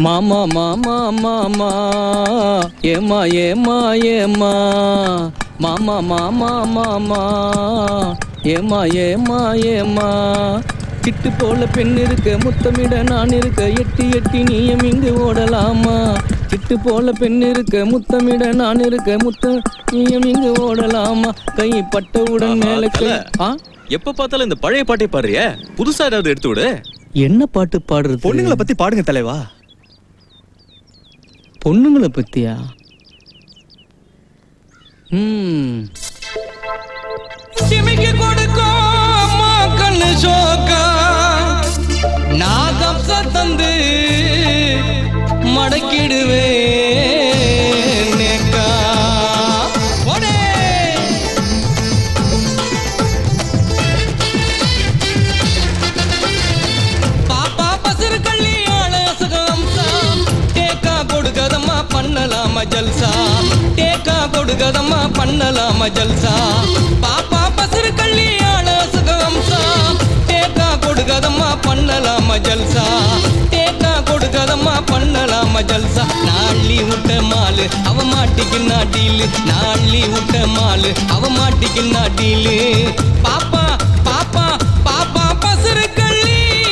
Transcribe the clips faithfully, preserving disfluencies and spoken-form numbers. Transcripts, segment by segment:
மாமா மாமா மாமா ஏமா ஏமா ஏமா மாமா மாமா மாமா ஏமா ஏமா ஏமா கிட்டு போல பெண் இருக்க முத்தமிட நான் இருக்க எட்டி எட்டி நீயும் இங்கு ஓடலாமா கிட்டு போல பெண் இருக்க முத்தமிட நான் இருக்க முத்த நீயும் இங்கு ஓடலாமா கை பட்டவுடன் மேல கை. எப்ப பார்த்தாலும் இந்த பழைய பாட்டை பாடுறிய, புதுசா ஏதாவது எடுத்து விடு. என்ன பாட்டு பாடுறது? பொண்ணுங்களை பத்தி பாடுங்க தலைவா. பொண்ணுங்களை பத்தியா? ம் சிமிக்கு கொடுக்கும் கண்ணு சோக்கா நான் கப்ச தந்து மடக்கிடுவே நேக்கா ஓடே பாப்பா பசரு கள்ளி ஆள சுகம்சா டேக்கா கொடுக்கதம்மா பண்ணலாமா ஜல்சா டேக்கா கொடுக்கதம்மா பண்ணலாமா ஜல்சா பாப்பா பசரு கள்ளி ஆள சுகம்சா டேக்கா கொடுக்கதம்மா பண்ணலாமா ஜல்சா டேக்கா கொடுக்கதம்மா பண்ணலாமா ஜல்சா நாளி விட்ட மாலு அவ மாட்டிக்கு நாட்டிலு நாளி விட்ட மாலு அவ மாட்டிக்கு நாட்டிலு பாப்பா பாப்பா பாப்பா பசரு கள்ளி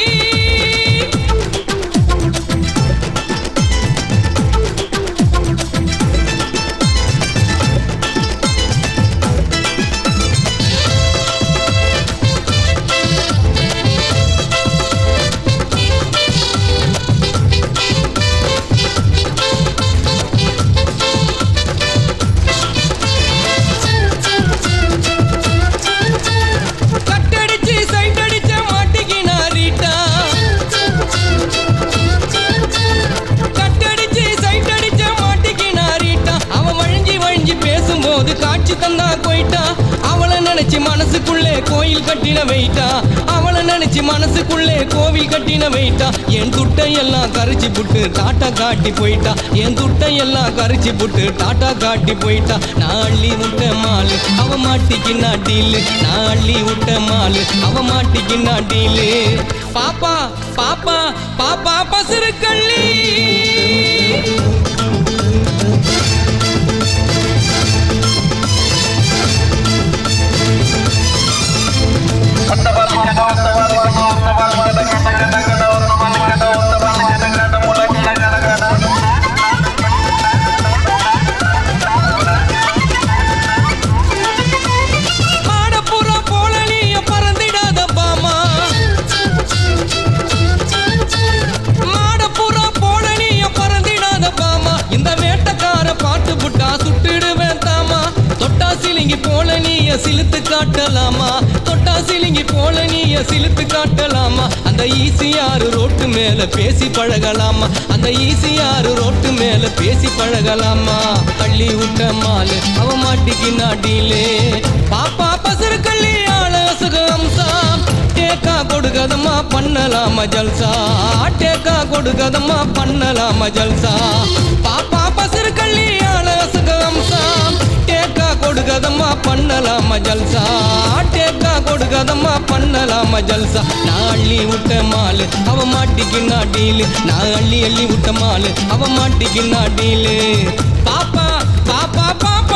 காட்சி தந்தா போயிட்டா அவளை நினைச்சு மனசுக்குள்ளே கோயில் கட்டின வைட்டா அவளை நினைச்சு மனசுக்குள்ளே கோவில் கட்டின வைட்டா என் துட்டை எல்லாம் கரிச்சு புட்டு டாட்டா காட்டி போயிட்டா என் துட்டை எல்லாம் கரிச்சு புட்டு டாட்டா காட்டி போயிட்டா நாளி விட்ட மாலு அவ மாட்டிக்கு நாட்டிலு நாளி விட்ட மாலு அவ மாட்டிக்கு நாட்டிலு பாப்பா பாப்பா பாப்பா பசரு கள்ளி போல நீய சிலுத்து காட்டலாமா தொட்டா சிலிங்கி போல நீய சிலுத்து காட்டலாமா அந்த ஈசியாரு ரோட்டு மேல பேசி பழகலாமா அந்த ஈசியாரு ரோட்டு மேல பேசி பழகலாமா கள்ளி விட்ட மாலு அவ மாட்டிக்கு நாட்டிலே பாப்பா பசரு கள்ளி ஆள சுகம்சா டேக்கா கொடுக்கதம்மா பண்ணலாமா ஜல்சா டேக்கா கொடுக்கதம்மா பண்ணலாமா ஜல்சா பாப்பா பசரு கள்ளி ஆள சுகம்சா டேக்கா கொடுக்கதம்மா பண்ணலாமா ஜல்சா டேக்கா கொடுக்கதம்மா பண்ணலாமா ஜல்சா நாளி விட்ட மாலு அவ மாட்டிக்கு நாட்டிலு நான் அள்ளி அள்ளி விட்ட மாலு அவ மாட்டிக்கு நாட்டிலு பாப்பா பாப்பா பாப்பா